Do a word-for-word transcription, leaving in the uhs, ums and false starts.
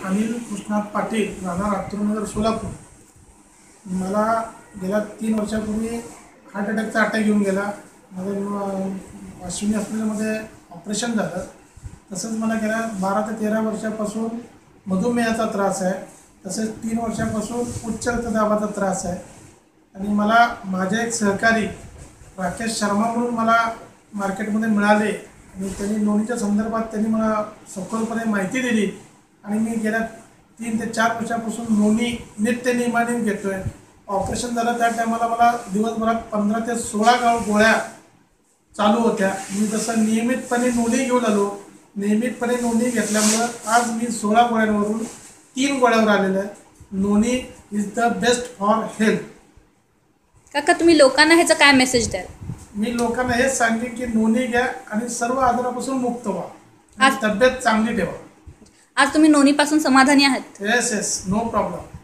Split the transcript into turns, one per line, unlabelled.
अनिल कृष्णात पाटील, राहणार अत्तूरनगर, सोलापूर. मला गेल्या तीन वर्षापूर्वी हार्ट अटॅकचा अटॅक येऊन गेला. माझं अश्विनी हॉस्पिटलमध्ये ऑपरेशन झालं. तसंच मला गेल्या बारा ते तेरा वर्षापासून मधुमेहाचा त्रास आहे. तसेच तीन वर्षापासून उच्च रक्तदाबाचा त्रास आहे. आणि मला माझे एक सहकारी राकेश शर्मा म्हणून मला मार्केटमध्ये मिळाले आणि त्यांनी नोंदीच्या संदर्भात त्यांनी मला सखोलपणे माहिती दिली आणि मी गेल्या तीन ते चार वर्षापासून नोंदी नित्य नियमाने घेतो आहे. ऑपरेशन झालं त्या टायमाला मला दिवसभरात पंधरा ते सोळा गाव गोळ्या चालू होत्या. मी जसं नियमितपणे नोंदी घेऊन आलो, नियमितपणे नोंदी घेतल्यामुळं आज मी सोळा गोळ्यांवरून तीन गोळ्यावर आलेलं आहे. नोंदी is the best for health.
काका, तुम्ही लोकांना ह्याचा काय मेसेज द्याल?
मी लोकांना हेच सांगेन की नोंदी घ्या आणि सर्व आजारापासून मुक्त व्हा. आज तब्येत चांगली ठेवा.
आज तुम्ही नोंदीपासून समाधानी आहात?
Yes yes no problem.